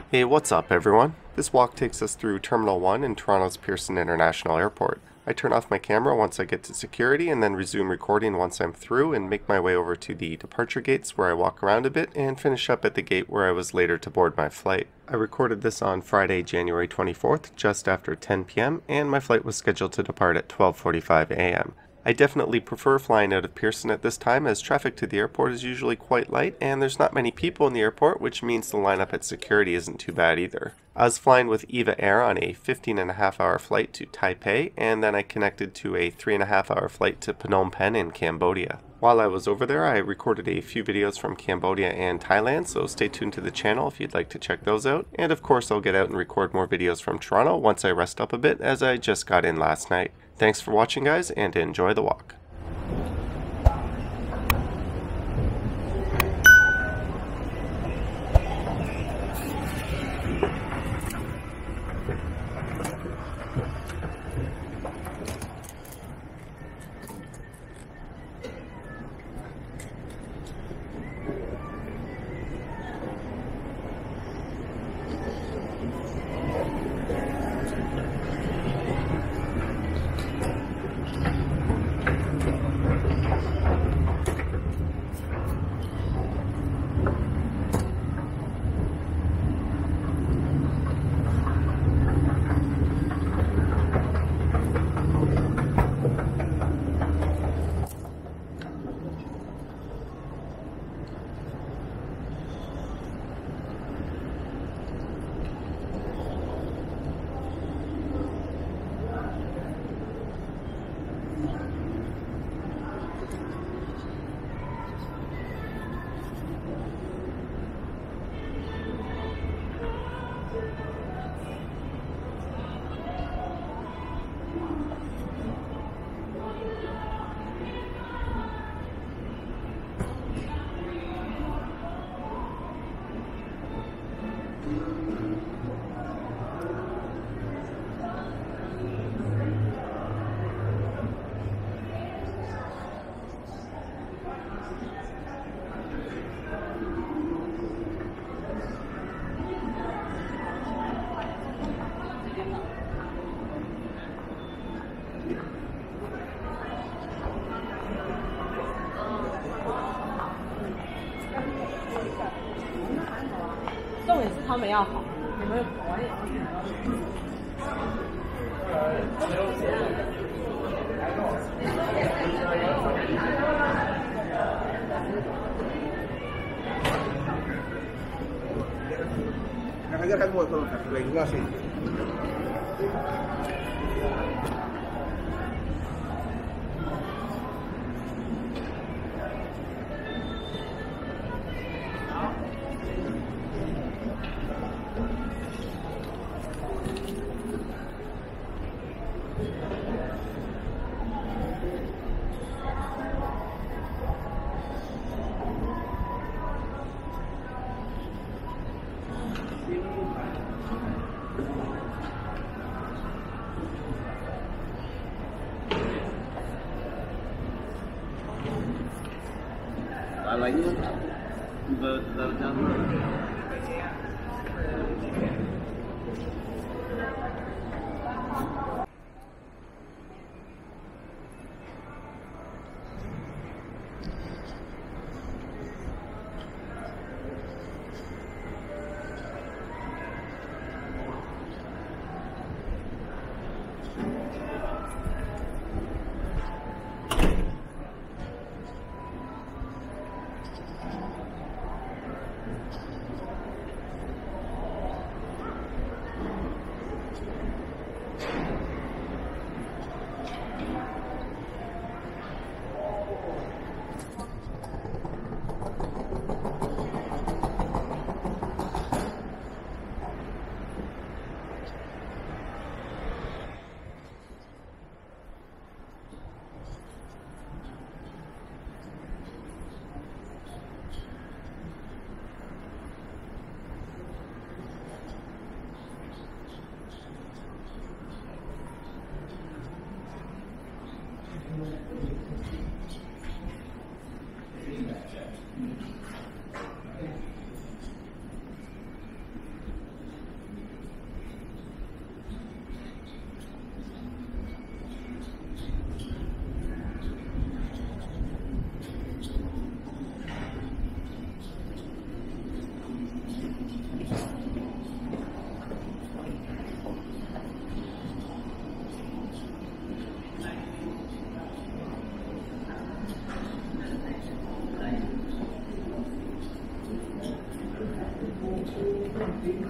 Hey, what's up everyone? This walk takes us through Terminal 1 in Toronto's Pearson International Airport. I turn off my camera once I get to security and then resume recording once I'm through and make my way over to the departure gates where I walk around a bit and finish up at the gate where I was later to board my flight. I recorded this on Friday, January 24th, just after 10 p.m. and my flight was scheduled to depart at 12:45 a.m. I definitely prefer flying out of Pearson at this time as traffic to the airport is usually quite light and there's not many people in the airport, which means the lineup at security isn't too bad either. I was flying with EVA Air on a 15.5-hour flight to Taipei, and then I connected to a 3.5-hour flight to Phnom Penh in Cambodia. While I was over there, I recorded a few videos from Cambodia and Thailand, so stay tuned to the channel if you'd like to check those out. And of course, I'll get out and record more videos from Toronto once I rest up a bit, as I just got in last night. Thanks for watching, guys, and enjoy the walk.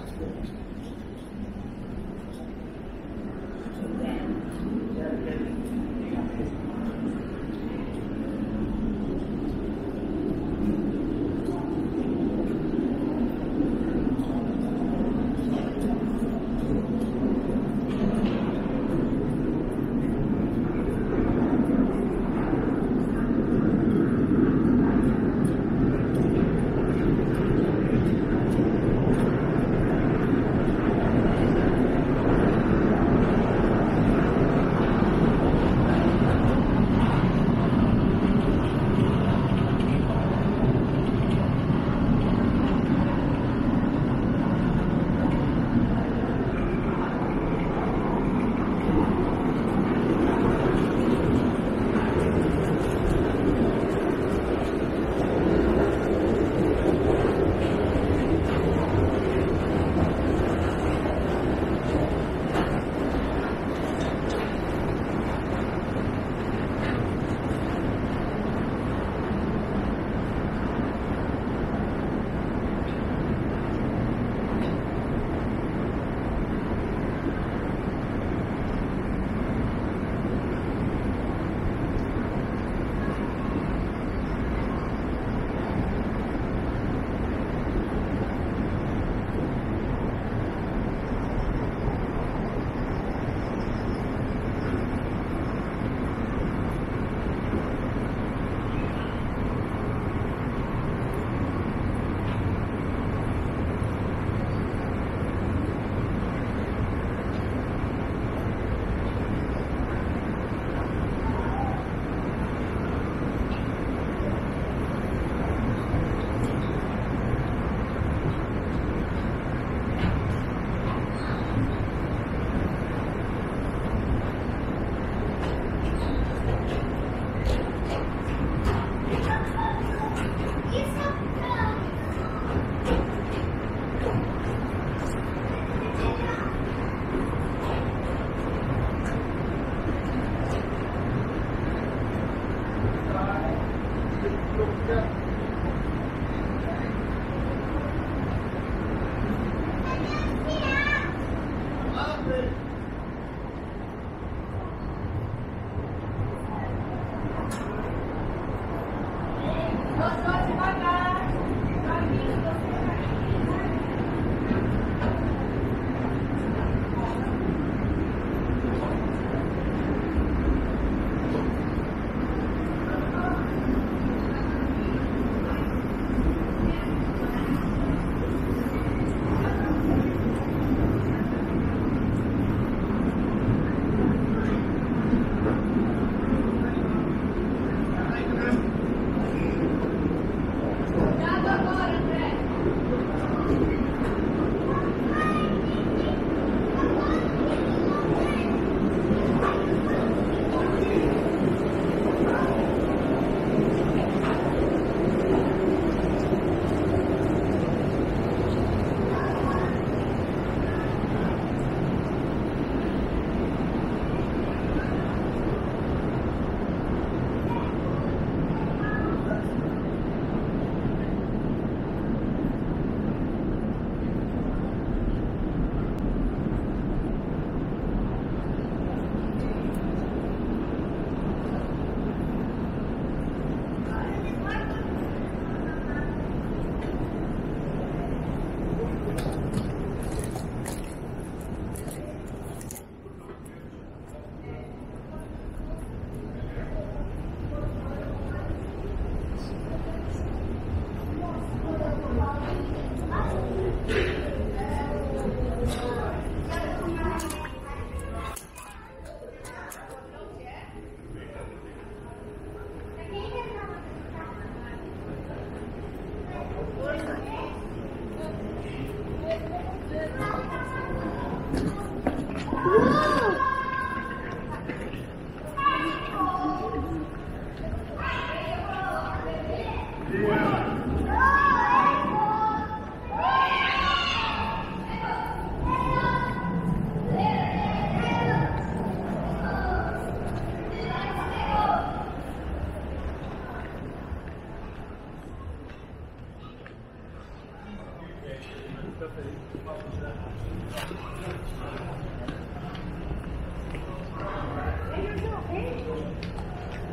Perfect.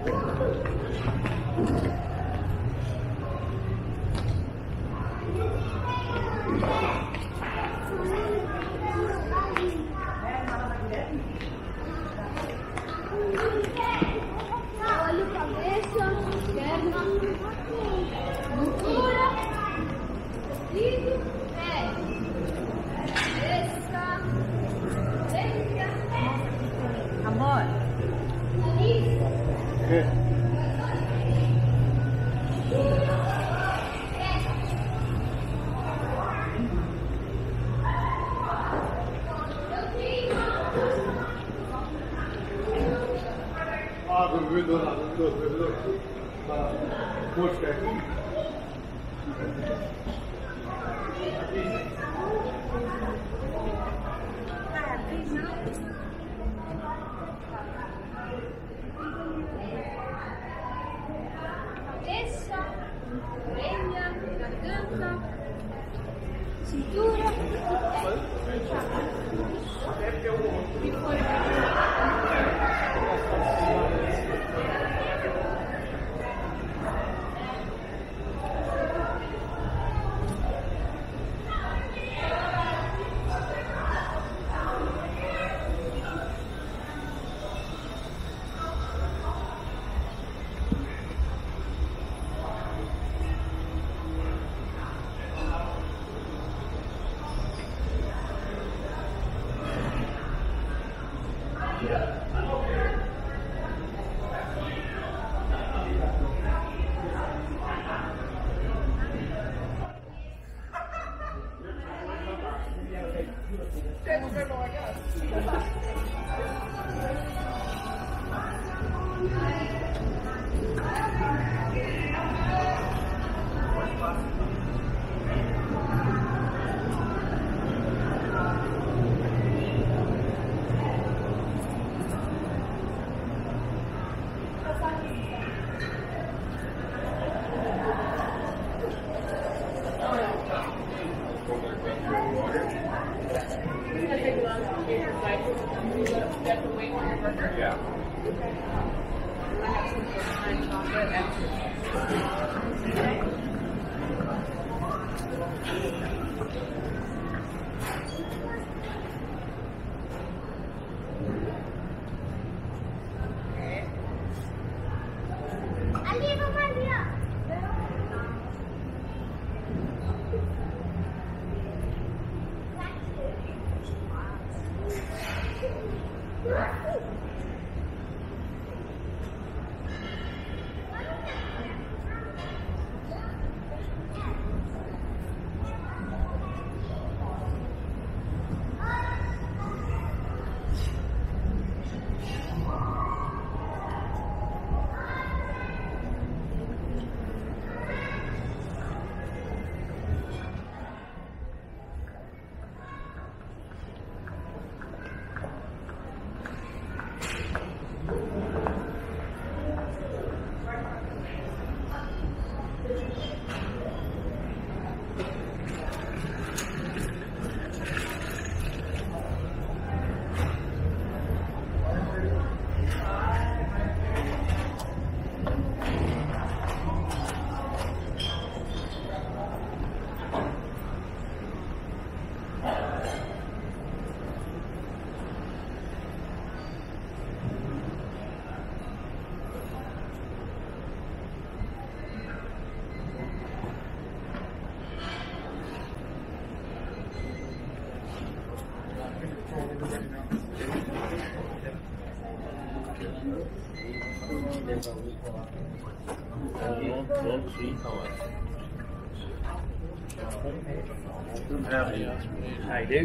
I do.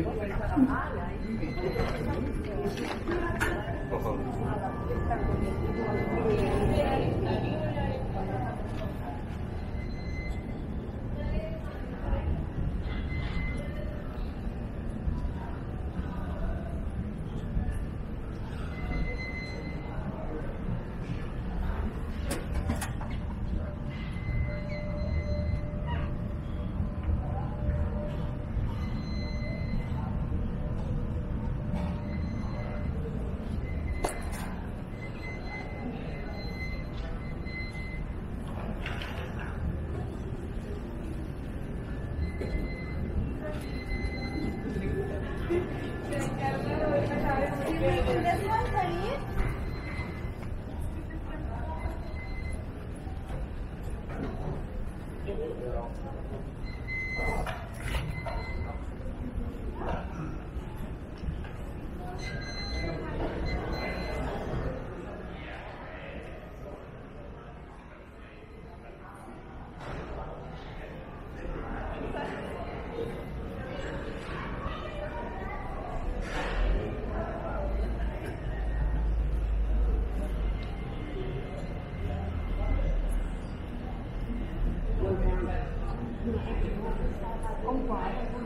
Không quá